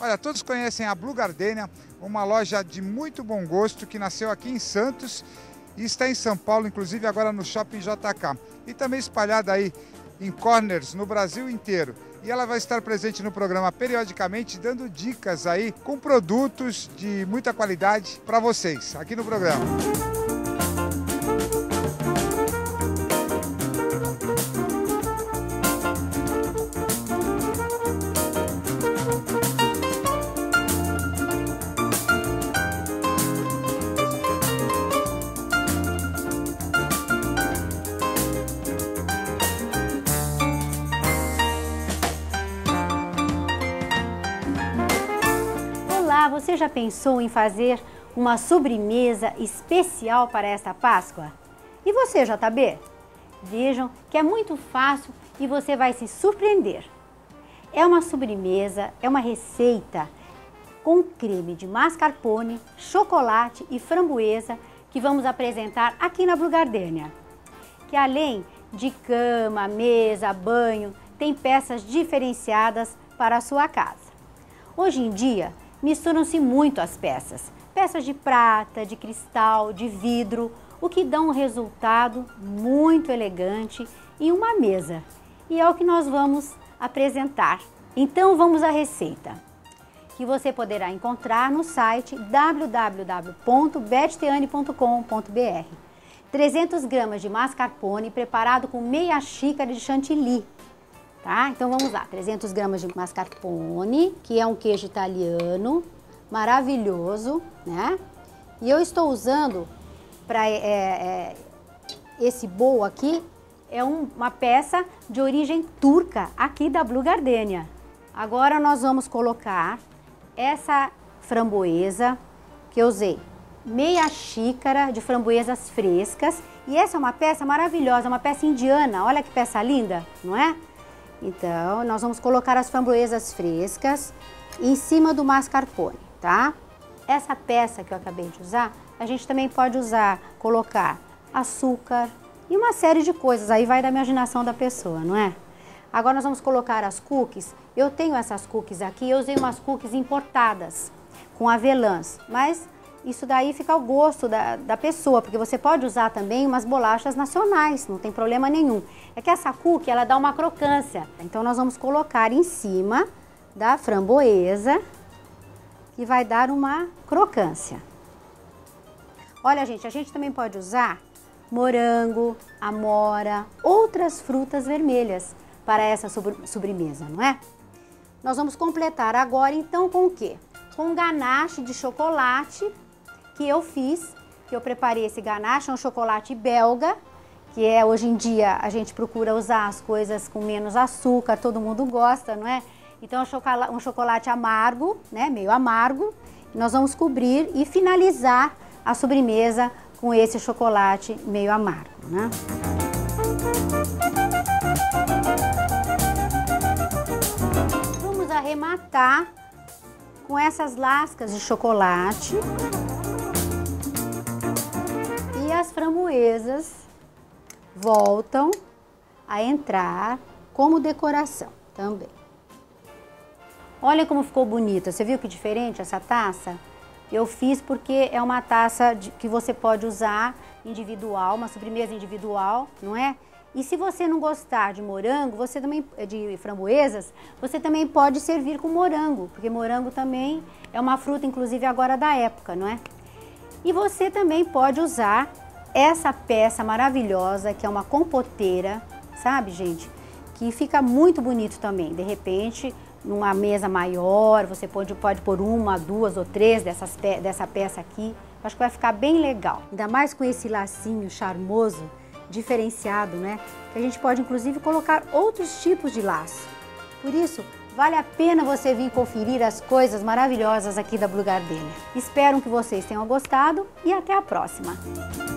Olha, todos conhecem a Blue Gardenia, uma loja de muito bom gosto que nasceu aqui em Santos e está em São Paulo, inclusive agora no Shopping JK. E também espalhada aí em corners no Brasil inteiro. E ela vai estar presente no programa periodicamente, dando dicas aí com produtos de muita qualidade para vocês aqui no programa. Você já pensou em fazer uma sobremesa especial para esta Páscoa? E você, JB? Vejam que é muito fácil e você vai se surpreender. É uma sobremesa, é uma receita com creme de mascarpone, chocolate e framboesa que vamos apresentar aqui na Blue Gardenia. Que além de cama, mesa, banho, tem peças diferenciadas para a sua casa. Hoje em dia, misturam-se muito as peças. Peças de prata, de cristal, de vidro, o que dá um resultado muito elegante em uma mesa. E é o que nós vamos apresentar. Então vamos à receita, que você poderá encontrar no site www.betteane.com.br. 300 gramas de mascarpone preparado com meia xícara de chantilly. Tá? Então vamos lá, 300 gramas de mascarpone, que é um queijo italiano, maravilhoso, né? E eu estou usando para esse bowl aqui, é uma peça de origem turca aqui da Blue Gardenia. Agora nós vamos colocar essa framboesa, que eu usei meia xícara de framboesas frescas. E essa é uma peça maravilhosa, uma peça indiana, olha que peça linda, não é? Então, nós vamos colocar as framboesas frescas em cima do mascarpone, tá? Essa peça que eu acabei de usar, a gente também pode colocar açúcar e uma série de coisas, aí vai da imaginação da pessoa, não é? Agora nós vamos colocar as cookies. Eu tenho essas cookies aqui, eu usei umas cookies importadas com avelãs, mas isso daí fica ao gosto da pessoa, porque você pode usar também umas bolachas nacionais, não tem problema nenhum. É que essa cookie, ela dá uma crocância. Então nós vamos colocar em cima da framboesa, que vai dar uma crocância. Olha, gente, a gente também pode usar morango, amora, outras frutas vermelhas para essa sobremesa, não é? Nós vamos completar agora, então, com o quê? Com um ganache de chocolate que eu fiz, que eu preparei esse ganache, é um chocolate belga, que hoje em dia a gente procura usar as coisas com menos açúcar, todo mundo gosta, não é? Então é um chocolate amargo, né, meio amargo, e nós vamos cobrir e finalizar a sobremesa com esse chocolate meio amargo, né? Vamos arrematar com essas lascas de chocolate. E as framboesas voltam a entrar como decoração também. Olha como ficou bonita, você viu que diferente essa taça? Eu fiz porque é uma taça que você pode usar individual, uma sobremesa individual, não é? E se você não gostar de morango, você também de framboesas, você também pode servir com morango, porque morango também é uma fruta, inclusive agora da época, não é? E você também pode usar essa peça maravilhosa, que é uma compoteira, sabe, gente? Que fica muito bonito também. De repente, numa mesa maior, você pode pôr uma, duas ou três dessa peça aqui. Acho que vai ficar bem legal. Ainda mais com esse lacinho charmoso, diferenciado, né? Que a gente pode, inclusive, colocar outros tipos de laço. Por isso, vale a pena você vir conferir as coisas maravilhosas aqui da Blue Gardenia. Espero que vocês tenham gostado e até a próxima!